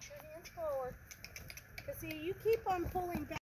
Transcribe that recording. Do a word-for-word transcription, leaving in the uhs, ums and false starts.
your hands forward. Because see, you keep on pulling back.